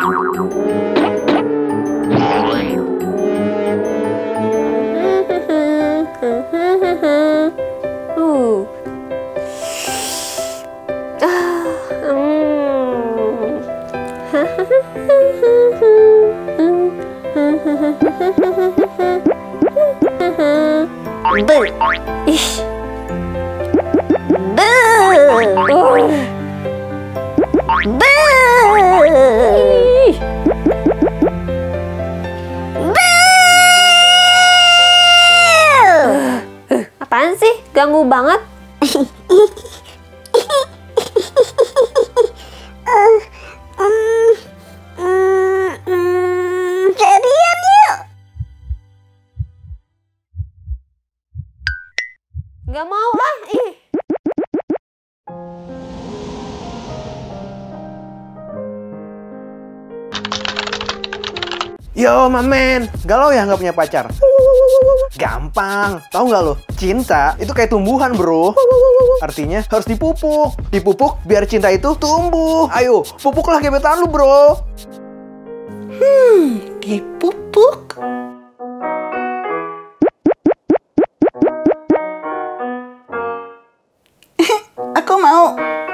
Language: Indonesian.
Ih. Apaan sih? Ganggu banget. Jadian yuk. Gak mau ah. Ih. Yo, mamen, galau ya nggak punya pacar? Gampang, tahu nggak lo? Cinta itu kayak tumbuhan, bro. Artinya harus dipupuk. Dipupuk biar cinta itu tumbuh. Ayo, pupuklah gebetan lu, bro. Dipupuk. Aku mau.